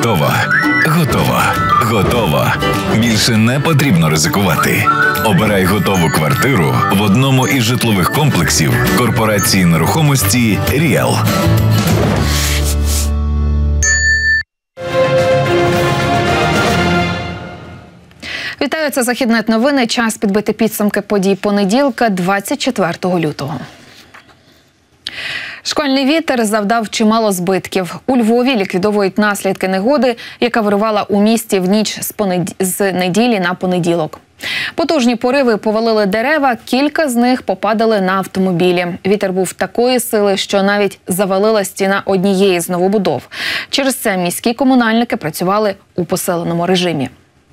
Готова. Готова. Готова. Більше не потрібно ризикувати. Обирай готову квартиру в одному із житлових комплексів корпорації нерухомості «Ріал». Вітаю, це «Західнет новини». Час підбити підсумки подій понеділка, 24 лютого. Шквальний вітер завдав чимало збитків. У Львові ліквідовують наслідки негоди, яка вирувала у місті в ніч з неділі на понеділок. Потужні пориви повалили дерева, кілька з них попадали на автомобілі. Вітер був такої сили, що навіть завалила стіна однієї з новобудов. Через це міські комунальники працювали у посиленому режимі.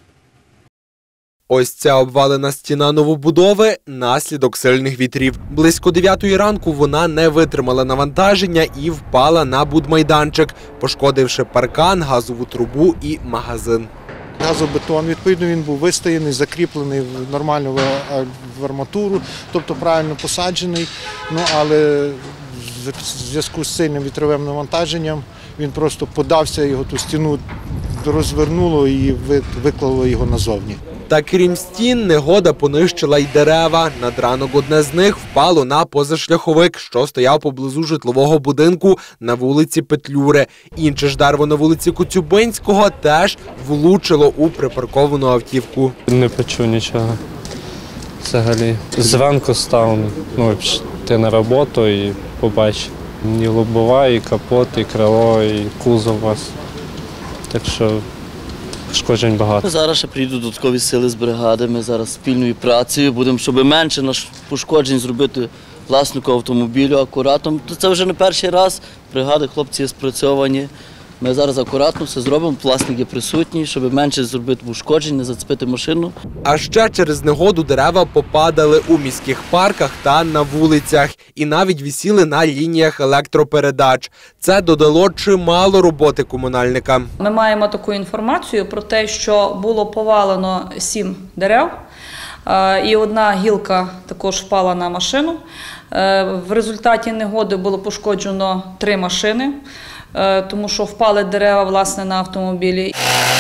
Ось ця обвалена стіна новобудови – наслідок сильних вітрів. Близько 9-ї ранку вона не витримала навантаження і впала на будмайданчик, пошкодивши паркан, газову трубу і магазин. Газобетон, відповідно, він був вистояний, закріплений в нормальну в арматуру, тобто правильно посаджений, але в зв'язку з сильним вітровим навантаженням він просто подався, його ту стіну розвернуло і виклало його назовні. Та крім стін, негода понищила й дерева. Над ранок одне з них впало на позашляховик, що стояв поблизу житлового будинку на вулиці Петлюри. Інше ж дерево на вулиці Коцюбинського теж влучило у припарковану автівку. Не почув нічого. Взагалі. Зранку став, йти на роботу і побачив. І лобова, і капот, і крило, і кузов у вас. Так що пошкоджень багато. Зараз ще приїдуть додаткові сили з бригади. Ми зараз спільною працею будемо, щоб менше пошкоджень зробити власнику автомобілю акуратно. Це вже не перший раз. Бригади, хлопці спрацьовані. Ми зараз акуратно все зробимо, власники присутні, щоб менше зробити пошкоджень, не зацепити машину. А ще через негоду дерева попадали у міських парках та на вулицях. І навіть висіли на лініях електропередач. Це додало чимало роботи комунальникам. Ми маємо таку інформацію про те, що було повалено 7 дерев. І одна гілка також впала на машину. В результаті негоди було пошкоджено 3 машини. Тому що впали дерева, власне, на автомобілі.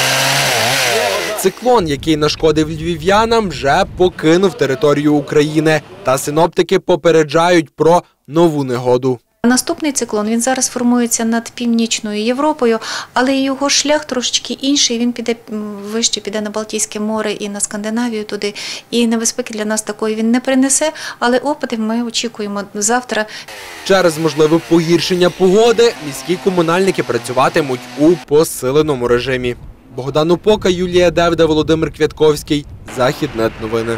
Циклон, який нашкодив львів'янам, вже покинув територію України. Та синоптики попереджають про нову негоду. Наступний циклон, він зараз формується над Північною Європою, але його шлях трошечки інший, він піде вище, піде на Балтійське море і на Скандинавію туди. І небезпеки для нас такої він не принесе, але опадів ми очікуємо завтра. Через можливе погіршення погоди міські комунальники працюватимуть у посиленому режимі. Богдан Упока, Юлія Девда, Володимир Квятковський. «Західнет новини».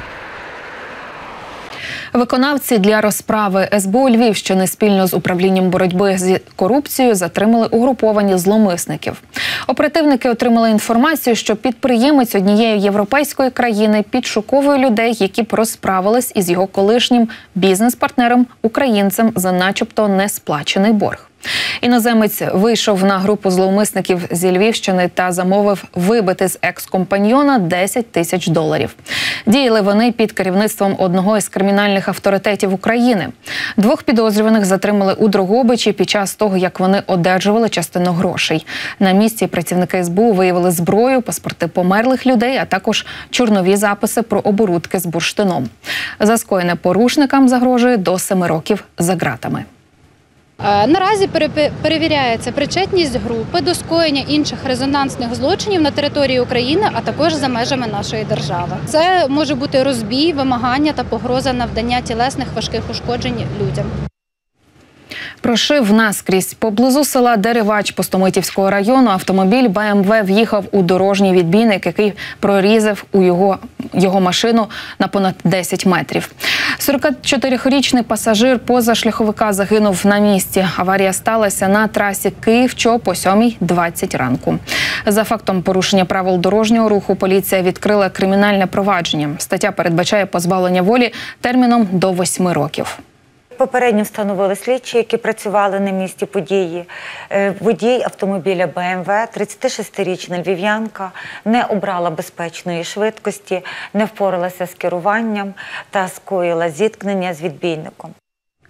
Виконавці для розправи СБУ Львівщини спільно з управлінням боротьби з корупцією затримали угруповані зловмисників. Оперативники отримали інформацію, що підприємець однієї європейської країни підшуковує людей, які б розправились із його колишнім бізнес-партнером-українцем за начебто несплачений борг. Іноземець вийшов на групу зловмисників зі Львівщини та замовив вибити з екс-компаньйона $10 000. Діяли вони під керівництвом одного із кримінальних авторитетів України. 2 підозрюваних затримали у Дрогобичі під час того, як вони одержували частину грошей. На місці працівники СБУ виявили зброю, паспорти померлих людей, а також чорнові записи про оборудки з бурштином. За скоєне порушникам загрожує до 7 років за ґратами. Наразі перевіряється причетність групи до скоєння інших резонансних злочинів на території України, а також за межами нашої держави. Це може бути розбій, вимагання та погроза навдання тілесних важких ушкоджень людям. Прошив наскрізь. Поблизу села Деревач Пустомитівського району автомобіль БМВ в'їхав у дорожній відбійник, який прорізав у його машину на понад 10 метрів. 44-річний пасажир позашляховика загинув на місці. Аварія сталася на трасі Київ-Чоп о 7:20 ранку. За фактом порушення правил дорожнього руху поліція відкрила кримінальне провадження. Стаття передбачає позбавлення волі терміном до 8 років. Попередньо встановили слідчі, які працювали на місці події. Водій автомобіля БМВ, 36-річна львів'янка, не обрала безпечної швидкості, не впоралася з керуванням та скоїла зіткнення з відбійником.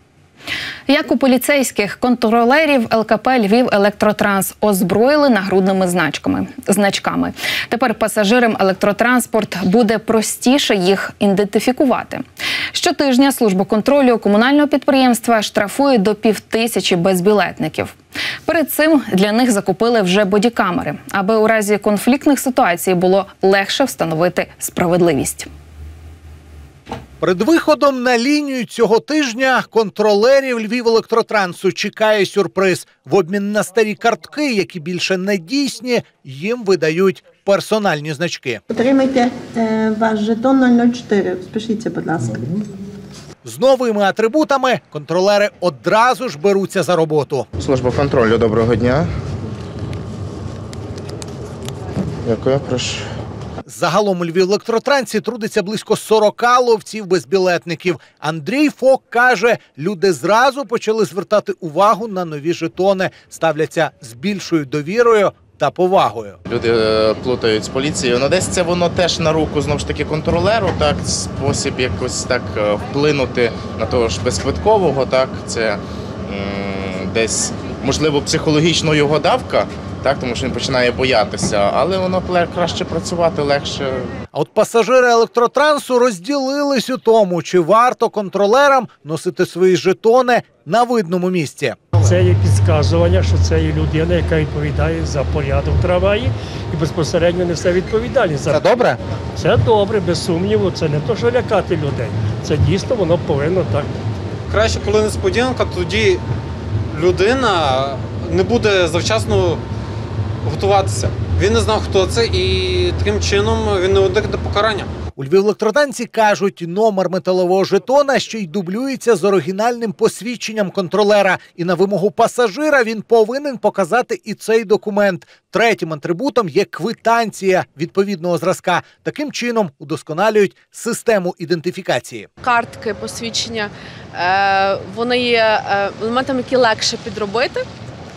Як у поліцейських контролерів ЛКП «Львів Електротранс» озброїли нагрудними значками. Тепер пасажирам електротранспорт буде простіше їх ідентифікувати. Щотижня служба контролю комунального підприємства штрафує до 5000 безбілетників. Перед цим для них закупили вже бодікамери, аби у разі конфліктних ситуацій було легше встановити справедливість. Перед виходом на лінію цього тижня контролерів Львів Електротрансу чекає сюрприз. В обмін на старі картки, які більше не дійсні, їм видають персональні значки. Отримайте ваш жетон 004. Спишіться, будь ласка. З новими атрибутами контролери одразу ж беруться за роботу. Служба контролю, доброго дня. Дякую, прошу. Загалом у Львів-Електротрансі трудиться близько 40 ловців-безбілетників. Андрій Фок каже, люди зразу почали звертати увагу на нові жетони, ставляться з більшою довірою та повагою. Люди плутають з поліцією, але десь це воно теж на руку, знову ж таки, контролеру, так, спосіб якось так вплинути на того ж безквиткового, так, це десь, можливо, психологічно його давка, так, тому що він починає боятися, але воно краще працювати, легше. А от пасажири електротрансу розділились у тому, чи варто контролерам носити свої жетони на видному місці. Це є підказування, що це є людина, яка відповідає за порядок в трамваї і безпосередньо несе відповідальність. Це добре? Це добре, без сумніву. Це не то, що лякати людей. Це дійсно воно повинно так. Краще, коли несподіванка, тоді людина не буде завчасно готуватися. Він не знав, хто це, і таким чином він не уникне покарання. У Львів-Електротрансі кажуть, номер металевого жетона ще й дублюється з оригінальним посвідченням контролера. І на вимогу пасажира він повинен показати і цей документ. Третім атрибутом є квитанція відповідного зразка. Таким чином удосконалюють систему ідентифікації. Картки, посвідчення, вони є елементами, які легше підробити.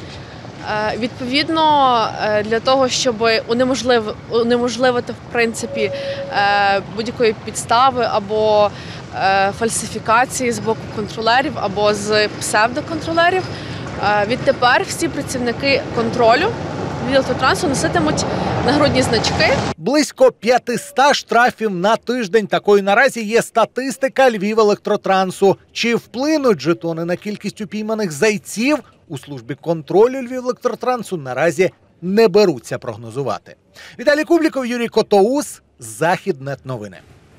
Відповідно, для того, щоб унеможливити, в принципі, будь-якої підстави або фальсифікації з боку контролерів або з псевдоконтролерів, відтепер всі працівники контролю від Електротрансу носитимуть нагрудні значки. Близько 500 штрафів на тиждень. Такою наразі є статистика Львів Електротрансу. Чи вплинуть жетони на кількість упійманих зайців? У службі контролю Львів Електротрансу наразі не беруться прогнозувати. Віталій Кубліков, Юрій Котоус, Західнет новини.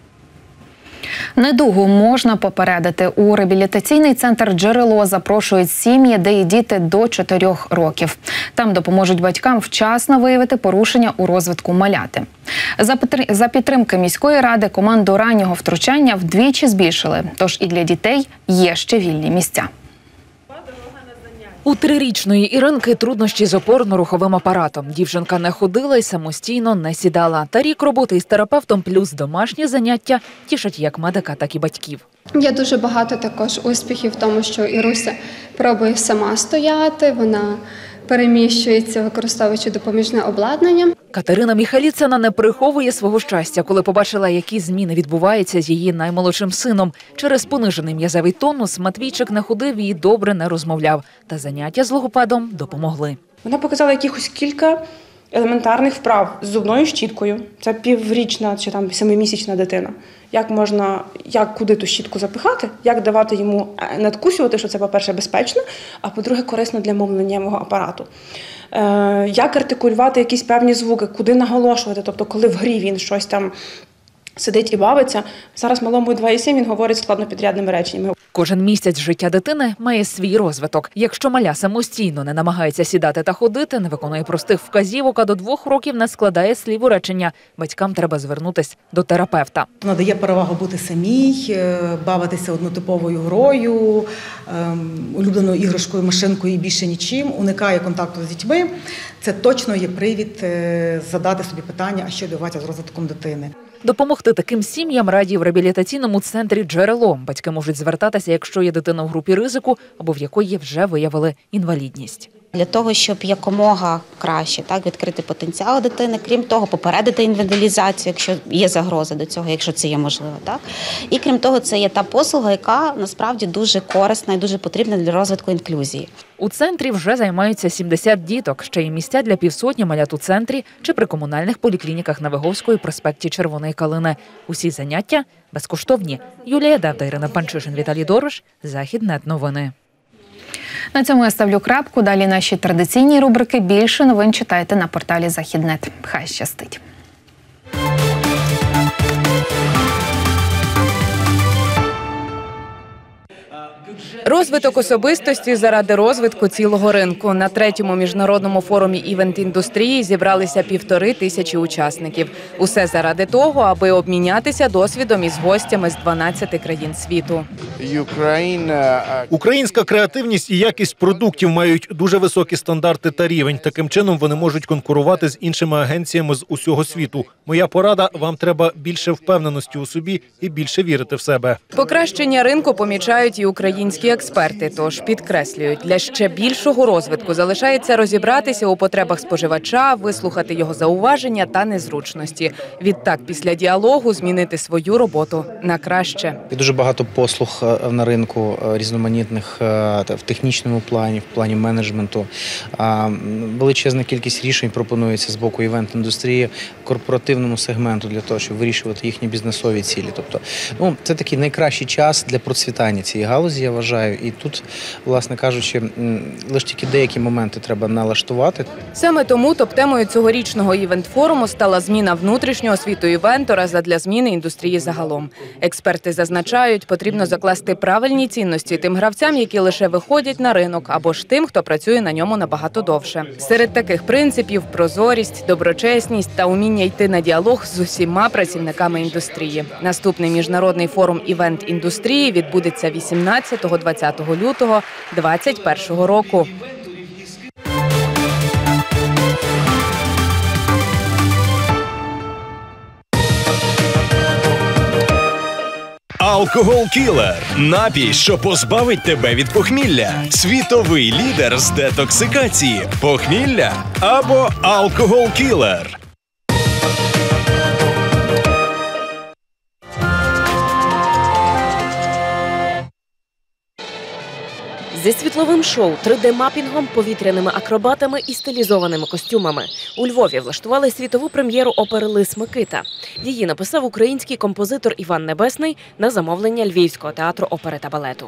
Недугу можна попередити. У реабілітаційний центр «Джерело» запрошують сім'ї, де є діти до 4 років. Там допоможуть батькам вчасно виявити порушення у розвитку маляти. За підтримки міської ради команду раннього втручання вдвічі збільшили, тож і для дітей є ще вільні місця. У 3-річної Іринки труднощі з опорно-руховим апаратом. Дівчинка не ходила і самостійно не сідала. Та рік роботи із терапевтом плюс домашні заняття тішать як медика, так і батьків. Є дуже багато також успіхів в тому, що Іруся пробує сама стояти, вона переміщується, використовуючи допоміжне обладнання. Катерина Міхаліцина не приховує свого щастя, коли побачила, які зміни відбуваються з її наймолодшим сином. Через понижений м'язовий тонус Матвійчик не ходив і добре не розмовляв. Та заняття з логопедом допомогли. Вона показала якихось кілька елементарних вправ з зубною щіткою. Це 5-річна чи 7-місячна дитина. Як куди ту щітку запихати, як давати йому надкусювати, що це, по-перше, безпечно, а по-друге, корисно для мовленнєвого апарату. Як артикулювати якісь певні звуки, куди наголошувати, тобто коли в грі він щось там сидить і бавиться. Зараз малому 2,7, він говорить складнопідрядними реченнями. Кожен місяць життя дитини має свій розвиток. Якщо маля самостійно не намагається сідати та ходити, не виконує простих вказівок, а до 2 років не складає слів у речення, батькам треба звернутися до терапевта. Надає перевагу бути самій, бавитися однотиповою грою, улюбленою іграшкою, машинкою і більше нічим, уникає контакту з дітьми. Це точно є привід задати собі питання, а що відбувається з розвитком дитини. Допомогти таким сім'ям раді в реабілітаційному центрі «Джерело». Батьки можуть звертатися, якщо є дитина в групі ризику або в якої вже виявили інвалідність. Для того, щоб якомога краще відкрити потенціал дитини, крім того, попередити інвентаризацію, якщо є загроза до цього, якщо це є можливо. І крім того, це є та послуга, яка насправді дуже корисна і дуже потрібна для розвитку інклюзії. У центрі вже займаються 70 діток. Ще й місця для півсотні малят у центрі чи при комунальних поліклініках на Виговської проспекті Червоної Калини. Усі заняття безкоштовні. Юлія Давда, Ірина Панчишин, Віталій Дорош. Західнет новини. На цьому я ставлю крапку. Далі наші традиційні рубрики. Більше новин читайте на порталі Західнет. Хай щастить! Розвиток особистості заради розвитку цілого ринку. На 3-му міжнародному форумі івент-індустрії зібралися 1500 учасників. Усе заради того, аби обмінятися досвідом із гостями з 12 країн світу. Українська креативність і якість продуктів мають дуже високі стандарти та рівень. Таким чином вони можуть конкурувати з іншими агенціями з усього світу. Моя порада – вам треба більше впевненості у собі і більше вірити в себе. Покращення ринку помічають і українські експерти, тож підкреслюють, для ще більшого розвитку залишається розібратися у потребах споживача, вислухати його зауваження та незручності. Відтак, після діалогу змінити свою роботу на краще. Є дуже багато послуг на ринку різноманітних в технічному плані, в плані менеджменту. Величезна кількість рішень пропонується з боку івент-індустрії корпоративному сегменту для того, щоб вирішувати їхні бізнесові цілі. Тобто, це такий найкращий час для процвітання цієї галузі, я вважаю. І тут, власне кажучи, лише тільки деякі моменти треба налаштувати. Саме тому топ-темою цьогорічного івент-форуму стала зміна внутрішнього світу івентора задля зміни індустрії загалом. Експерти зазначають, потрібно закласти правильні цінності тим гравцям, які лише виходять на ринок, або ж тим, хто працює на ньому набагато довше. Серед таких принципів – прозорість, доброчесність та уміння йти на діалог з усіма працівниками індустрії. Наступний міжнародний форум івент-індустрії відбудеться 18-20 лютого 2021 року. Алкоголь-кілер – напій, що позбавить тебе від похмілля. Світовий лідер з детоксикації. Похмілля або алкоголь-кілер. Зі світловим шоу, 3D-мапінгом, повітряними акробатами і стилізованими костюмами. У Львові влаштували світову прем'єру опери «Лис Микита». Її написав український композитор Іван Небесний на замовлення Львівського театру опери та балету.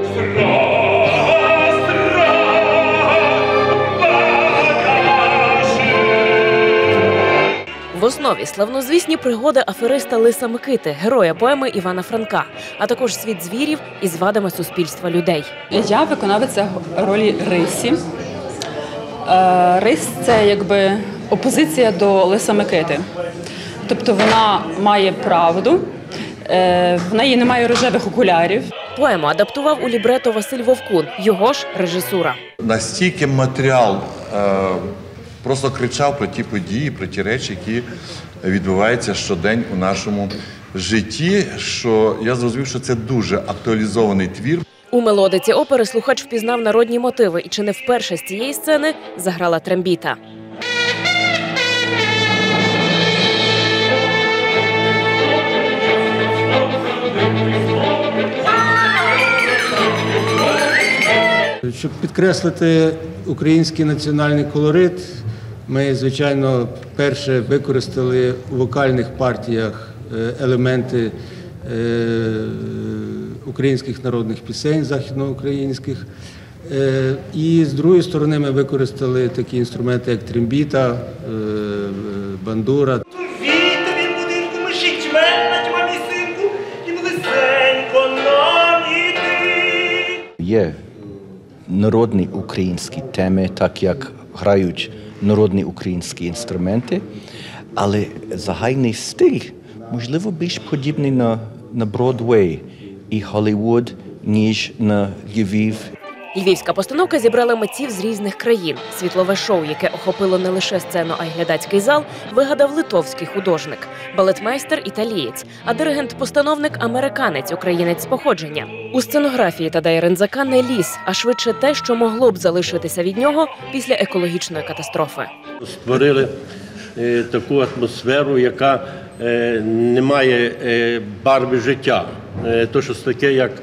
В основі славнозвісні пригоди афериста Лиса Микити, героя поеми Івана Франка, а також світ звірів із вадами суспільства людей. Я виконавиця ролі Рисі. Рись – це якби опозиція до Лиса Микити. Тобто вона має правду, в неї немає рожевих окулярів. Поему адаптував у лібрето Василь Вовкун, його ж режисура. Настільки матеріал просто кричав про ті події, про ті речі, які відбуваються щодень у нашому житті, що я зрозумів, що це дуже актуалізований твір. У мелодиці опери слухач впізнав народні мотиви і чи не вперше з цієї сцени заграла трембіта. Щоб підкреслити український національний колорит, ми, звичайно, перше використали у вокальних партіях елементи українських народних пісень, західноукраїнських. І з другої сторони ми використали такі інструменти, як трембіта, бандура. Є народні українські теми, так як грають народні українські інструменти, але загальний стиль, можливо, більш подібний на Бродвей і Голлівуд, ніж на Львів. Львівська постановка зібрала митців з різних країн. Світлове шоу, яке охопило не лише сцену, а й глядацький зал, вигадав литовський художник, балетмейстер – італієць, а диригент-постановник – американець, українець з походження. У сценографії Тадея Ринзака не ліс, а швидше те, що могло б залишитися від нього після екологічної катастрофи. Створили таку атмосферу, яка не має барви життя. То щось таке, як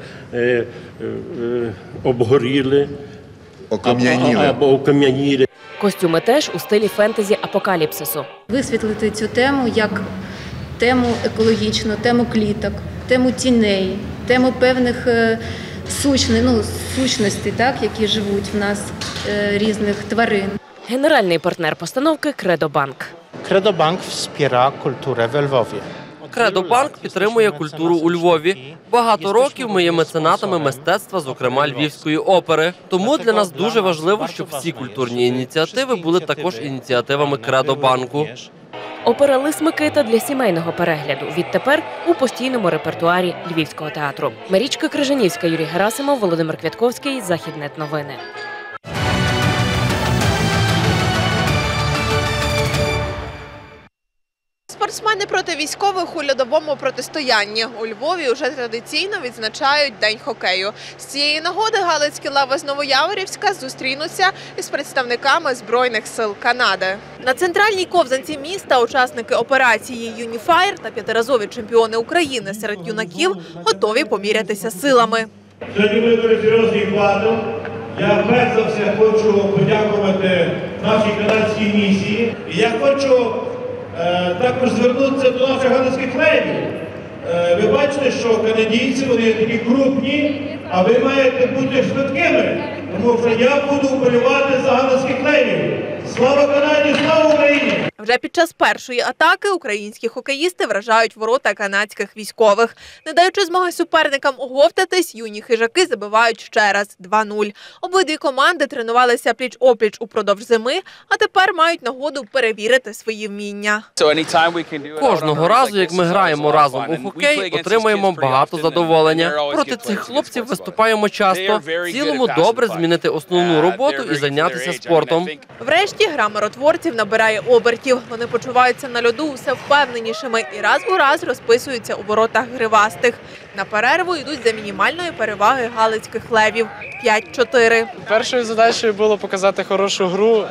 обгоріли або окам'яніли. Костюми теж у стилі фентезі-апокаліпсису. Висвітлити цю тему як тему екологічну, тему кліток, тему тіней, тему певних сущностей, які живуть в нас, різних тварин. Генеральний партнер постановки «Кредобанк». «Кредобанк» вspiera культуру в Львові. «Кредобанк» підтримує культуру у Львові. Багато років ми є меценатами мистецтва, зокрема Львівської опери. Тому для нас дуже важливо, щоб всі культурні ініціативи були також ініціативами «Кредобанку». Опера «Лис Микита» для сімейного перегляду. Відтепер у постійному репертуарі Львівського театру. Марічка Крижанівська, Юрій Герасимов, Володимир Квятковський, Західнет новини. Спортсмени проти військових у льодовому протистоянні. У Львові вже традиційно відзначають День хокею. З цієї нагоди галицькі леви з Новояворівська зустрінуться із представниками Збройних сил Канади. На центральній ковзанці міста учасники операції «Юніфайр» та п'ятиразові чемпіони України серед юнаків готові помірятися силами. Сьогодні буде дуже серйозний батл. Я перш за все хочу подякувати нашій канадській місії. І я хочу також звернутися до наших галицьких левів. Ви бачите, що канадійці, вони такі крупні, а ви маєте бути швидкими. Тому що я буду вболівати за галицьких левів. Слава Канаді, слава Україні! Вже під час першої атаки українські хокеїсти вражають ворота канадських військових. Не даючи змоги суперникам оговтатись, юні хижаки забивають ще раз 2-0. Обидві команди тренувалися пліч-опліч упродовж зими, а тепер мають нагоду перевірити свої вміння. Кожного разу, як ми граємо разом у хокей, отримуємо багато задоволення. Проти цих хлопців виступаємо часто. В цілому добре змінити основну роботу і зайнятися спортом. Врешті гра миротворців набирає обертів. Вони почуваються на льоду все впевненішими і раз у раз розписуються у воротах гривастих. На перерву йдуть за мінімальної переваги галицьких левів – 5-4. Першою задачею було показати хорошу гру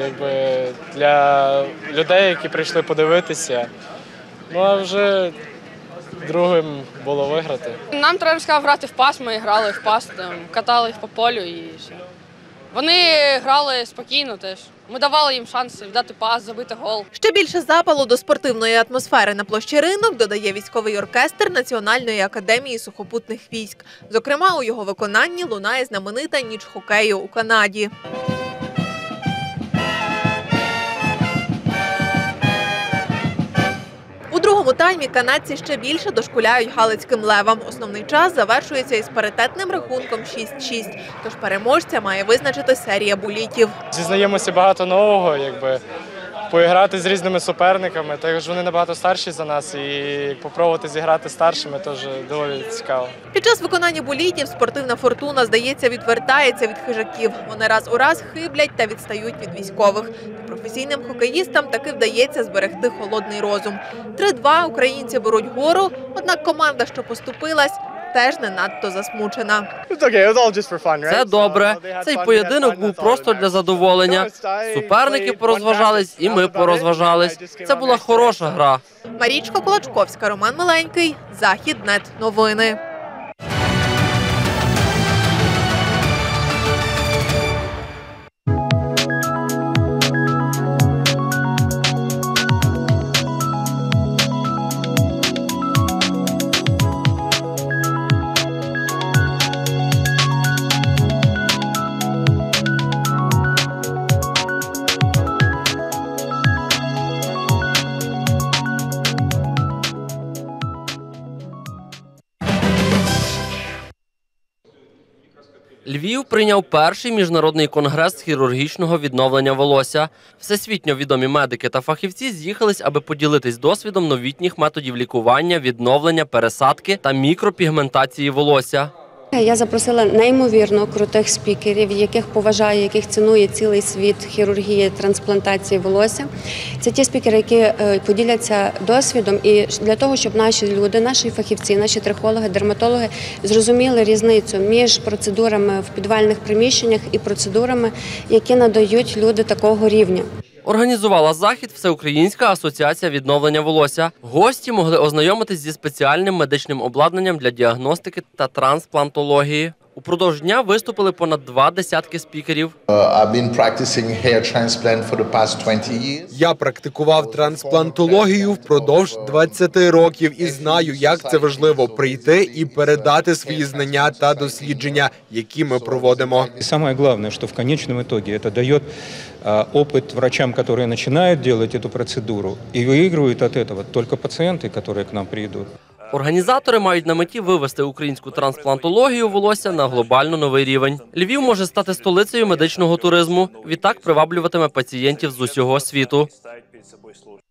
для людей, які прийшли подивитися. Ну а вже другим було виграти. Нам треба грати в пас, ми грали в пас, катали їх по полю і все. Вони грали спокійно теж. Ми давали їм шанс віддати пас, забити гол. Ще більше запалу до спортивної атмосфери на площі Ринок додає військовий оркестр Національної академії сухопутних військ. Зокрема, у його виконанні лунає знаменита «Ніч хокею» у Канаді. У другому таймі канадці ще більше дошкуляють галицьким левам. Основний час завершується із паритетним рахунком 6-6. Тож переможця має визначити серія булітів. Дізнаємося багато нового, поіграти з різними суперниками. Також вони набагато старші за нас і спробувати зіграти старшими теж доволі цікаво. Під час виконання булітів спортивна фортуна, здається, відвертається від хижаків. Вони раз у раз хиблять та відстають від військових. Професійним хокеїстам таки вдається зберегти холодний розум. 3-2 українці беруть гору, однак команда, що поступилась, теж не надто засмучена. Це добре. Цей поєдинок був просто для задоволення. Суперники порозважались і ми порозважались. Це була хороша гра. Марічка Кулачковська, Роман Миленький, Західнет новини. Львів прийняв перший міжнародний конгрес з хірургічного відновлення волосся. Всесвітньо відомі медики та фахівці з'їхались, аби поділитись досвідом новітніх методів лікування, відновлення, пересадки та мікропігментації волосся. Я запросила неймовірно крутих спікерів, яких поважає, яких цінує цілий світ хірургії, трансплантації волосся. Це ті спікери, які поділяться досвідом, і для того, щоб наші люди, наші фахівці, наші трихологи, дерматологи зрозуміли різницю між процедурами в підвальних приміщеннях і процедурами, які надають люди такого рівня. Організувала захід Всеукраїнська асоціація відновлення волосся. Гості могли ознайомитись зі спеціальним медичним обладнанням для діагностики та трансплантології. Упродовж дня виступили понад 20 спікерів. Я практикував трансплантологію впродовж 20 років і знаю, як це важливо прийти і передати свої знання та дослідження, які ми проводимо. Самое главное, что в конечном итоге это дает опыт врачам, которые начинают делать эту процедуру, и выигрывают от этого только пациенты, которые к нам придут. Організатори мають на меті вивести українську трансплантологію волосся на глобально новий рівень. Львів може стати столицею медичного туризму. Відтак приваблюватиме пацієнтів з усього світу.